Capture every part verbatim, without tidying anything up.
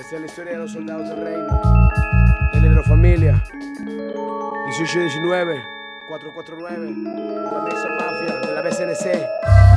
Esta es la historia de los soldados del reino, de la hidrofamilia. dieciocho diecinueve, cuatro cuatro nueve, de la Mexa Mafia, de la B C N C.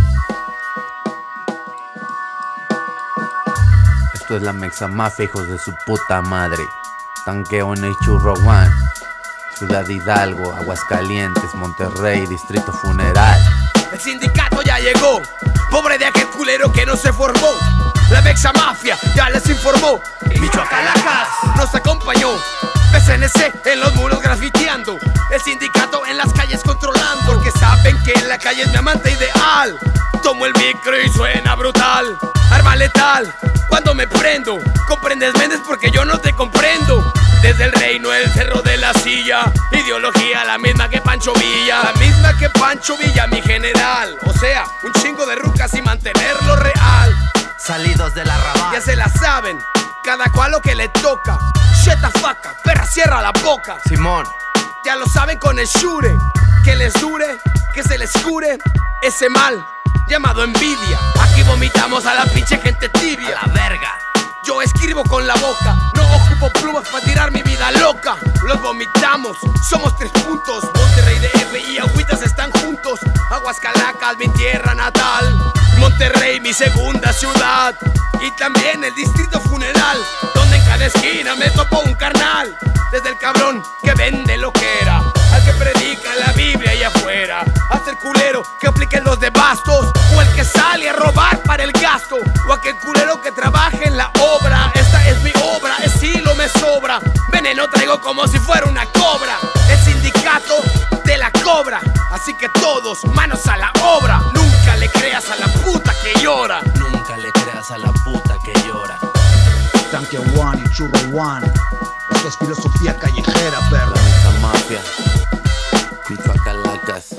Esto es la Mexa Mafia, hijos de su puta madre. Tanqueo en el Churro One, Ciudad Hidalgo, Aguascalientes, Monterrey, Distrito Funeral. El sindicato ya llegó, pobre de aquel culero que no se formó. La Mexa Mafia ya les informó. Michoacalacas nos acompañó. B C N C en los muros grafiteando. El sindicato en las calles controlando. Porque saben que en la calle es mi amante ideal. Tomo el micro y suena brutal. Arma letal, cuando me prendo. Comprendes, Méndez, porque yo no te comprendo. Desde el reino, el cerro de la silla. Ideología la misma que Pancho Villa. La misma que Pancho Villa, mi general. O sea, un chingo de rucas y mantenerlo real. Salidos de la rabada, ya se la saben, cada cual lo que le toca. Shut the fuck up, perra, cierra la boca. Simón, ya lo saben con el shure. Que les dure, que se les cure ese mal llamado envidia. Aquí vomitamos a la pinche gente tibia. a la verga. Yo escribo con la boca, no ocupo plumas para tirar mi vida loca. Los vomitamos, somos tres puntos. Monterrey, D F y Agüitas están juntos. Aguascalacas, mi tierra natal. Monterrey, mi segunda ciudad. Y también el Distrito Funeral, donde en cada esquina me topo un carnal. Desde el cabrón que vende lo que era, al que predica la Biblia allá afuera, hasta el culero que aplique los devastos, o el que sale a robar para el gasto, o aquel culero que trabaja en la obra. Esta es mi obra, estilo me sobra. Veneno traigo como si fuera una cobra. El sindicato de la cobra. Así que todos, manos a la obra. Nunca le creas a la puta que llora. Nunca le creas a la puta que llora. Tanque One y Churro One. Esto es filosofía callejera, perro. La Mexa Mafia, Michoacalacas.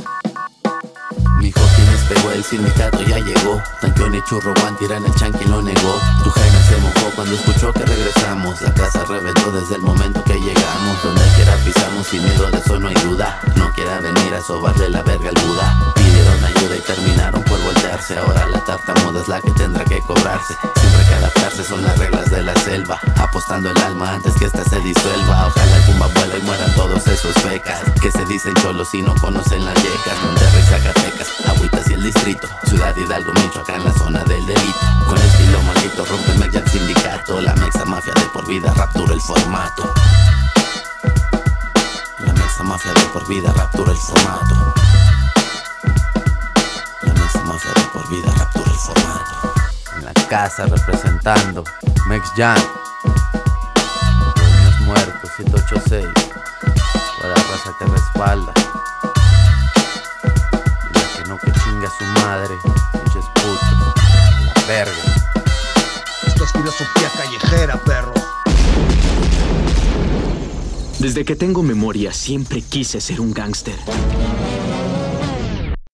Mijo, tienes pegó, el sindicato ya llegó. Tanqueón y Churro One tiran el chanqui lo negó. Tu Jaime se mojó cuando escuchó que regresamos. La casa reventó desde el momento que llegamos. Donde quiera pisamos, sin miedo de eso no hay duda. No quiera venir a sobarle la verga al Buda. Pidieron ayuda y terminaron por voltearse. Ahora la tartamuda es la que tendrá que cobrarse. Siempre que adaptarse son las reglas de la selva. Apostando el alma antes que esta se disuelva. Ojalá el pumba vuela y mueran todos esos fecas que se dicen cholos y no conocen las yecas. Monterrey, Zacatecas, Agüitas y el distrito. Ciudad Hidalgo, Michoacán, la zona del delito. Con estilo maldito rompe ya el sindicato. La Mexa Mafia de por vida raptura el formato. La Mexa Mafia de por vida raptura el formato. La Mexa Mafia de por vida raptura el formato. En la casa representando Mex Jam, Niños Muertos, siete ocho seis. Toda la raza que respalda. Y la que no, que chinga a su madre. Pinches putos, la verga. Esto es filosofía callejera, perro. Desde que tengo memoria siempre quise ser un gángster.